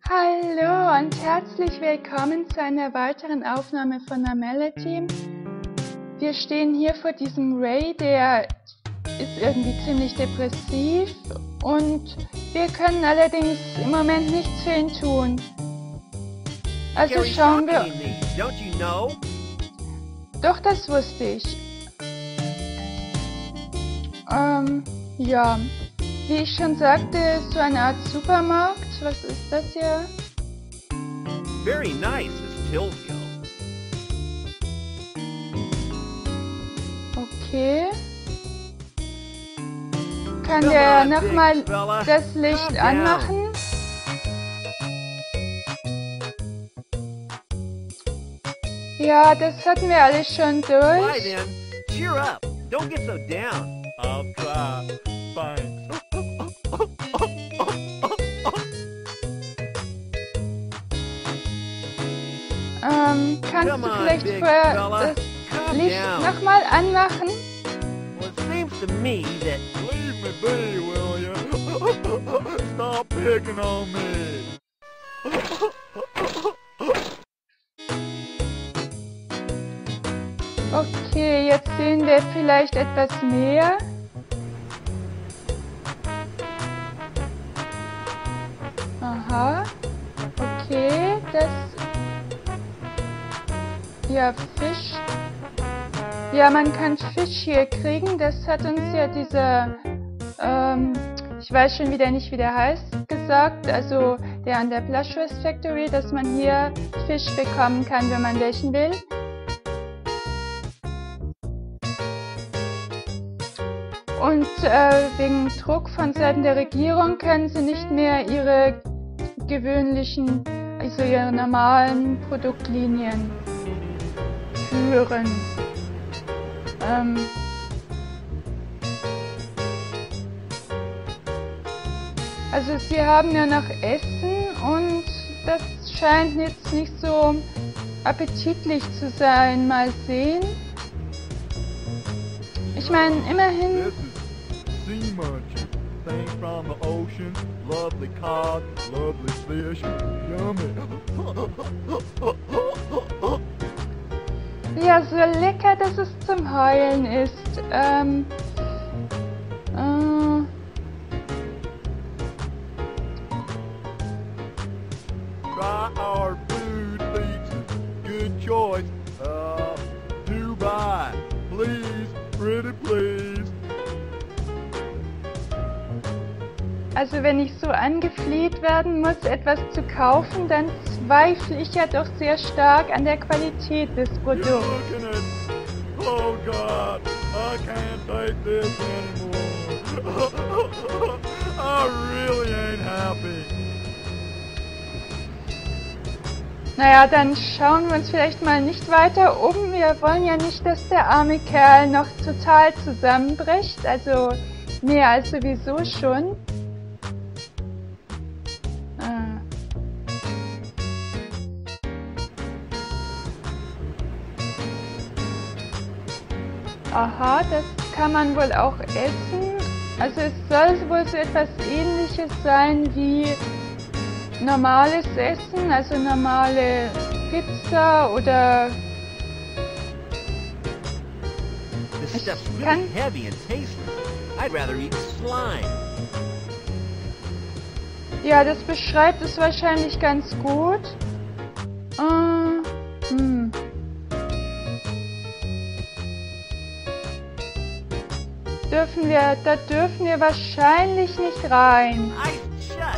Hallo und herzlich willkommen zu einer weiteren Aufnahme von Normality. Wir stehen hier vor diesem Ray, der ist irgendwie ziemlich depressiv und wir können allerdings im Moment nichts für ihn tun. Also schauen wir... Doch, das wusste ich. Ja, wie ich schon sagte, so eine Art Supermarkt. Was ist das hier? Very nice, Miss Tilvio. Okay. Kann der nochmal das Licht anmachen? Ja, das hatten wir alles schon Why durch. then? Cheer up. Don't get so down. I'll try. Fine. Kannst du vielleicht vorher das Licht nochmal anmachen? Well, it seems to me that... Leave me be, will you? Stop picking on me. Okay, jetzt sehen wir vielleicht etwas mehr. Aha. Okay, das... Ja, Fisch. Ja, man kann Fisch hier kriegen. Das hat uns ja dieser... ich weiß schon wieder nicht, wie der heißt, gesagt. Also der an der Plushwest Factory, dass man hier Fisch bekommen kann, wenn man welchen will. Und wegen Druck von Seiten der Regierung können sie nicht mehr ihre gewöhnlichen, also ihre normalen Produktlinien führen. Also sie haben ja noch Essen und das scheint jetzt nicht so appetitlich zu sein. Mal sehen. Ich meine, immerhin... This is sea munching. Things from the ocean. Lovely cod, lovely fish. Yummy. Ja, so lecker, dass es zum Heulen ist. Try our food pizza. Good choice. Do buy. Please, pretty please. Also wenn ich so angefleht werden muss, etwas zu kaufen, dann zweifle ich ja doch sehr stark an der Qualität des You're Produkts. looking at... Oh God, I can't take this anymore. I really ain't happy. Naja, dann schauen wir uns vielleicht mal nicht weiter um. Wir wollen ja nicht, dass der arme Kerl noch total zusammenbricht. Also mehr als sowieso schon. Aha, das kann man wohl auch essen. Also es soll wohl so etwas Ähnliches sein wie normales Essen, also normale Pizza oder... This stuff's really Kann- heavy and tasteless. I'd rather eat slime. Ja, das beschreibt es wahrscheinlich ganz gut. Da dürfen wir wahrscheinlich nicht rein. Eyes shut.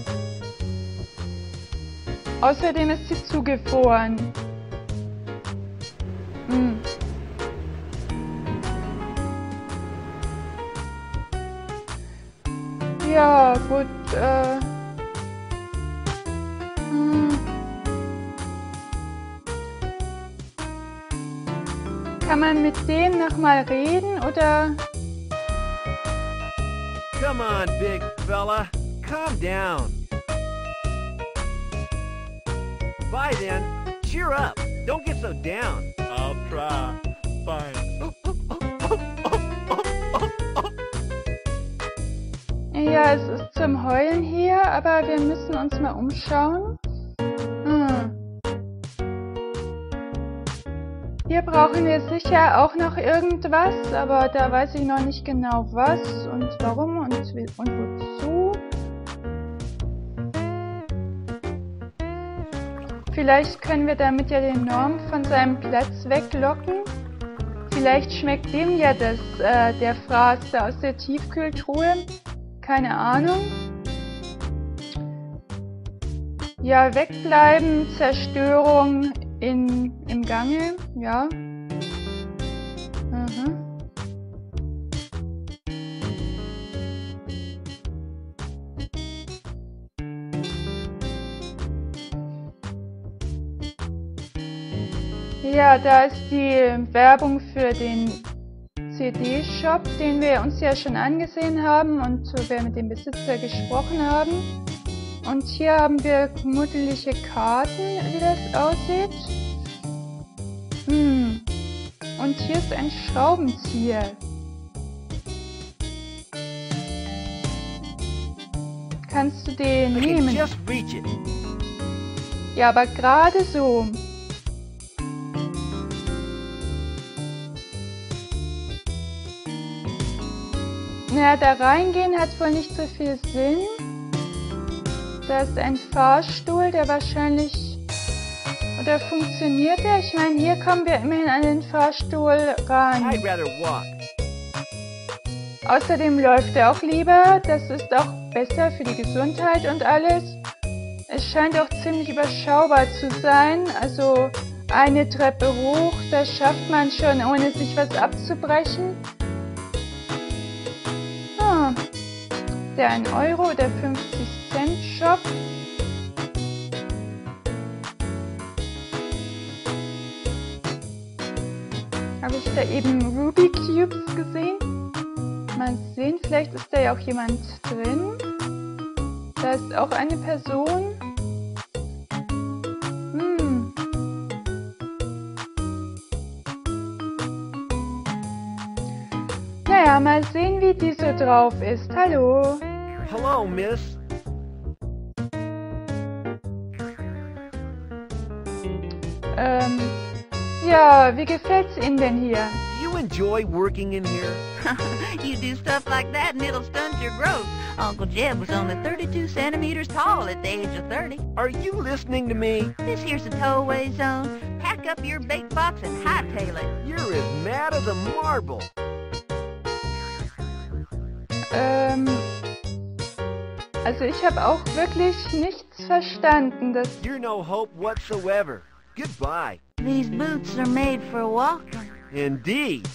Außerdem ist sie zugefroren. Ja, gut, Kann man mit dem nochmal reden, oder? Come on, big fella. Calm down. Bye then. Cheer up. Don't get so down. I'll try. Fine. Ja, es ist zum Heulen hier, aber wir müssen uns mal umschauen. Hier brauchen wir sicher auch noch irgendwas, aber da weiß ich noch nicht genau was und warum und wozu. Vielleicht können wir damit ja den Norm von seinem Platz weglocken. Vielleicht schmeckt dem ja der Fraß da aus der Tiefkühltruhe. Keine Ahnung. Ja, wegbleiben, Zerstörung im Gange, ja. Ja, da ist die Werbung für den CD-Shop, den wir uns ja schon angesehen haben und wir mit dem Besitzer gesprochen haben. Und hier haben wir kmuddelige Karten, wie das aussieht. Und hier ist ein Schraubenzieher. Kannst du den I can nehmen? just reach it. Ja, aber gerade so. Naja, da reingehen hat wohl nicht so viel Sinn. Da ist ein Fahrstuhl, der wahrscheinlich... Oder funktioniert der? Ich meine, hier kommen wir immerhin an den Fahrstuhl ran. I'd rather walk. Außerdem läuft er auch lieber. Das ist auch besser für die Gesundheit und alles. Es scheint auch ziemlich überschaubar zu sein. Also eine Treppe hoch, das schafft man schon, ohne sich was abzubrechen. Der 1 Euro oder 50 Cent Shop. Habe ich da eben Ruby Cubes gesehen? Mal sehen, vielleicht ist da ja auch jemand drin. Da ist auch eine Person. Naja, mal sehen, wie die so drauf ist. Hallo. Hello, miss. Ja, wie gefällt's Ihnen denn hier? Do you enjoy working in here? You do stuff like that and it'll stunt your growth. Uncle Jeb was only 32 centimeters tall at the age of 30. Are you listening to me? This here's the towaway zone. Pack up your bait box and hightail it. You're as mad as a marble. Also ich habe auch wirklich nichts verstanden. Das You're no hope whatsoever. Goodbye. These boots are made for walking. Indeed.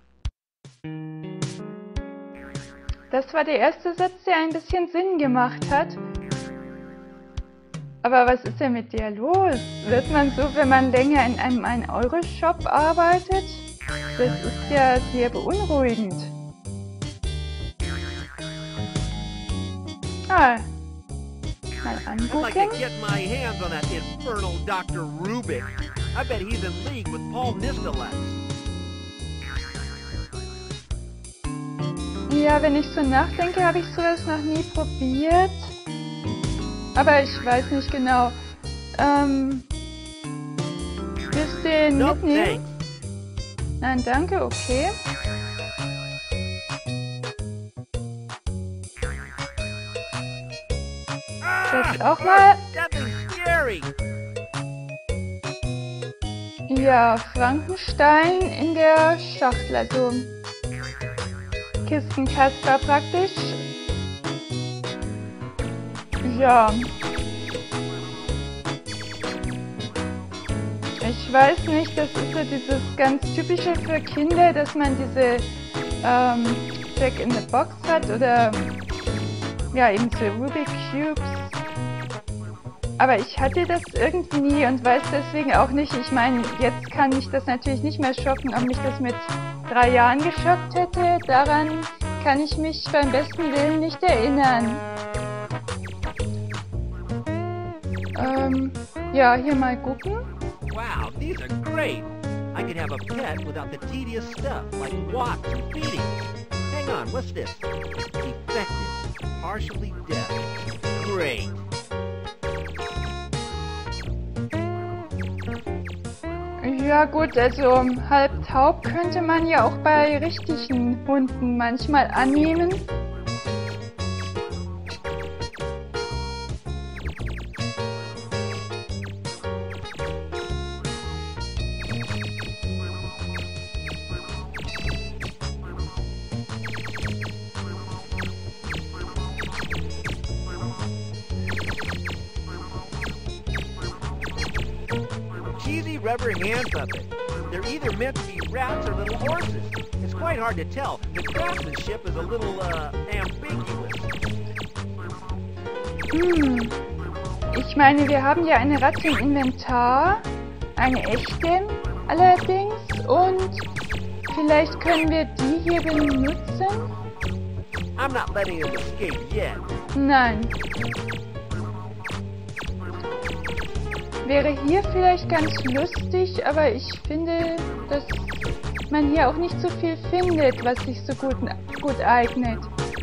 Das war der erste Satz, der ein bisschen Sinn gemacht hat. Aber was ist denn mit dir los? Wird man so, wenn man länger in einem 1-Euro-Shop arbeitet? Das ist ja sehr beunruhigend. Mal I'd like angucken. to get my hands on that infernal Dr. Rubik. I bet he's in league with Paul Nistalex. Ja, wenn ich so nachdenke, habe ich sowas noch nie probiert. Aber ich weiß nicht genau. Willst du den No, mitnehmen? thanks. Nein, danke, okay. Das auch mal. Nothing scary. Ja, Frankenstein in der Schachtel, also Kistenkasper praktisch. Ja. Ich weiß nicht, das ist so dieses ganz typische für Kinder, dass man diese Jack in the Box hat oder ja eben so Rubik Cubes. Aber ich hatte das irgendwie nie und weiß deswegen auch nicht. Ich meine, jetzt kann mich das natürlich nicht mehr schocken, ob mich das mit 3 Jahren geschockt hätte. Daran kann ich mich beim besten Willen nicht erinnern. Ja, hier mal gucken. Wow, these are great. I could have a pet without the tedious stuff like walks and feeding. Hang on, what's this? Effective. partially deaf. Great. Ja gut, also halb taub könnte man ja auch bei richtigen Hunden manchmal annehmen. Cheesy rubber hand puppet. They're either meant to be rats or little horses. It's quite hard to tell. The craftsmanship is a little, ambiguous. Ich meine, wir haben ja eine Ratte im Inventar, eine echte allerdings, und vielleicht können wir die hier benutzen? I'm not letting it escape yet. Nein. Wäre hier vielleicht ganz lustig, aber ich finde, dass man hier auch nicht so viel findet, was sich so gut eignet.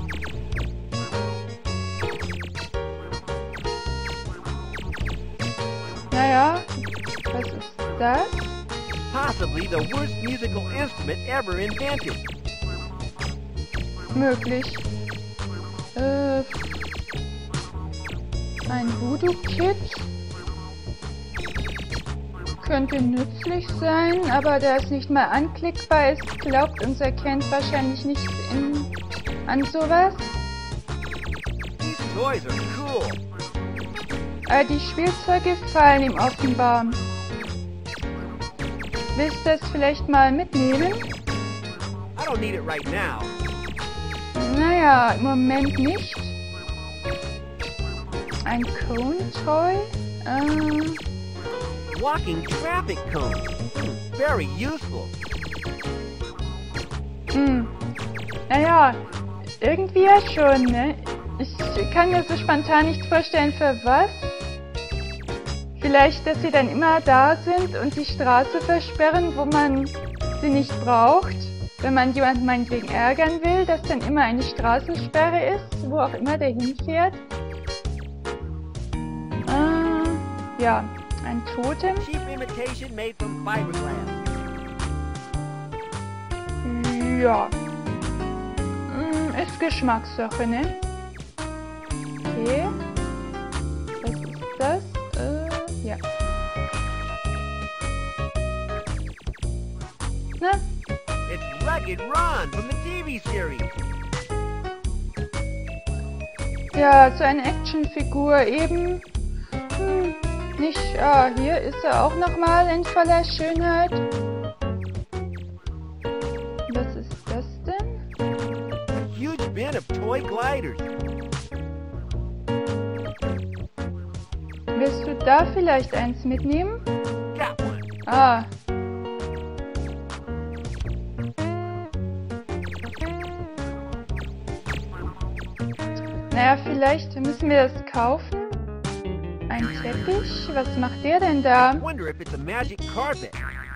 Naja, was ist das? Possibly the worst musical instrument ever invented. Möglich. Ein Voodoo-Kit. Könnte nützlich sein, aber da es nicht mal anklickbar ist, glaubt und erkennt wahrscheinlich nicht an sowas. These toys are cool. Die Spielzeuge gefallen ihm offenbar. Willst du das vielleicht mal mitnehmen? I don't need it right now. Naja, im Moment nicht. Ein Cone-Toy? Walking traffic cone. Very useful. Naja, irgendwie ja schon, ne? Ich kann mir so spontan nicht vorstellen, für was. Vielleicht, dass sie dann immer da sind und die Straße versperren, wo man sie nicht braucht. Wenn man jemanden meinetwegen ärgern will, dass dann immer eine Straßensperre ist, wo auch immer der hinfährt. Ja, ein Totem. Cheap imitation made from fiberglass. Ja. Ist Geschmackssache, ne? Okay. Was ist das? Ja. Na? It's Rugged Ron from the TV series. Ja, so eine Actionfigur eben. Nicht, hier ist er auch nochmal in voller Schönheit. Was ist das denn? A huge bin of toy gliders. Willst du da vielleicht eins mitnehmen? Got one. Ah. Naja, vielleicht müssen wir das kaufen. Ein Teppich? Was macht der denn da? Wonder if it's a magic carpet.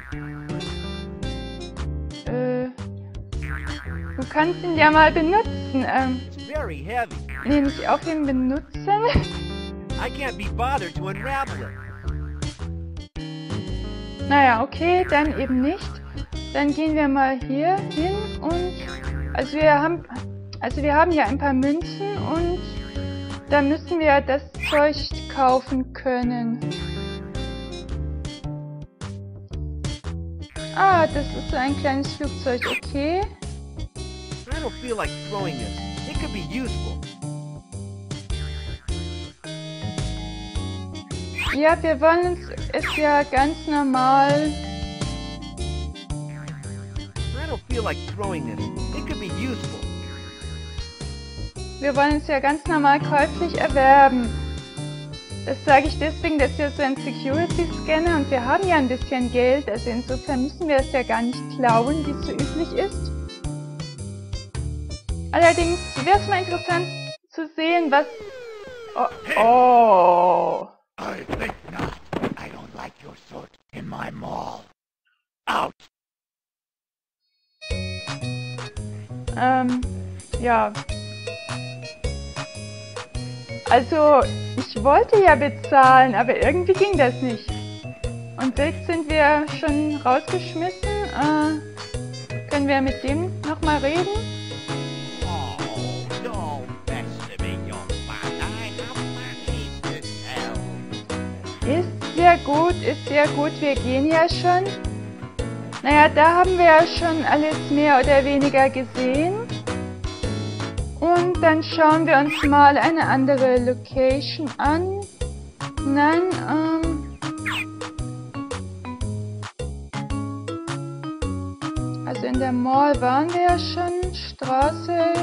Du kannst ihn ja mal benutzen. It's very heavy. Nehme ich auf ihn benutzen? I can't be bothered to unravel it. Naja, okay, dann eben nicht. Dann gehen wir mal hier hin und also wir haben ja ein paar Münzen und da müssen wir das Zeug kaufen können. Ah, das ist so ein kleines Flugzeug, okay. I don't feel like throwing this. It could be useful. Ja, wir wollen es ja ganz normal. I don't feel like throwing this. It could be useful. Wir wollen es ja ganz normal käuflich erwerben. Das sage ich deswegen, dass wir so ein Security-Scanner und wir haben ja ein bisschen Geld, also insofern müssen wir es ja gar nicht klauen, wie es so üblich ist. Allerdings wäre es mal interessant zu sehen, was... Oh. I think not. I don't like your sort in my mall. Out! Ja. Also, ich wollte ja bezahlen, aber irgendwie ging das nicht. Und jetzt sind wir schon rausgeschmissen. Können wir mit dem nochmal reden? Oh, don't mess with me, young man. I have money to tell. Ist sehr gut, wir gehen ja schon. Naja, da haben wir ja schon alles mehr oder weniger gesehen. Und dann schauen wir uns mal eine andere Location an. Nein, also in der Mall waren wir ja schon. Straße.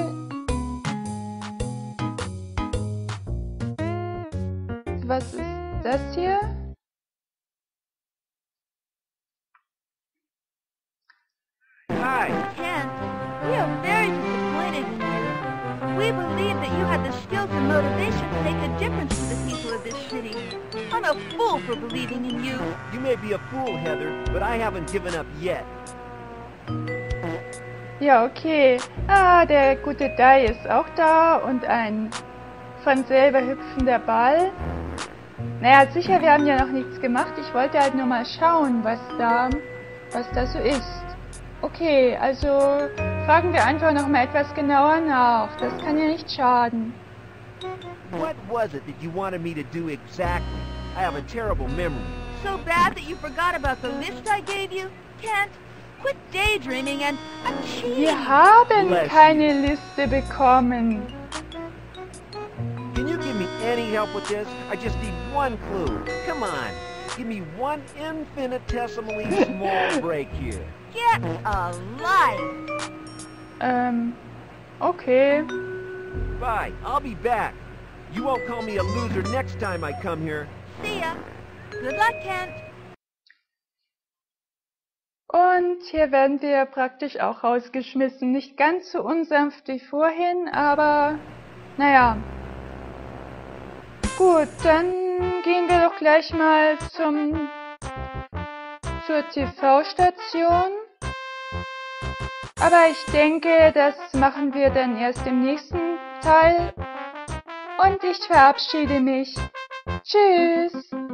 Was ist das hier? Hi. Kent, we are very disappointed in you. We believe that you had the skills and motivation to make a difference to the people of this city. I'm a fool for believing in you. You may be a fool, Heather, but I haven't given up yet. Ja, okay. Ah, der gute Dai ist auch da und ein von selber hüpfender Ball. Naja, sicher, wir haben ja noch nichts gemacht. Ich wollte halt nur mal schauen, was da so ist. Okay, also fragen wir einfach noch mal etwas genauer nach. Das kann ja nicht schaden. What was it that you wanted me to do exactly? I have a terrible memory. So bad that you forgot about the list I gave you? Kent, quit daydreaming and achieve. Wir haben Bless keine Liste bekommen. Can you give me any help with this? I just need one clue. Come on. Give me one infinitesimally small break here. Get a life. Okay. Bye. I'll be back. You won't call me a loser next time I come here. See ya. Good luck, Kent. Und hier werden wir praktisch auch rausgeschmissen. Nicht ganz so unsanft wie vorhin, aber naja. Gut, dann gehen wir doch gleich mal zur TV-Station. Aber ich denke, das machen wir dann erst im nächsten Teil. Und ich verabschiede mich. Tschüss!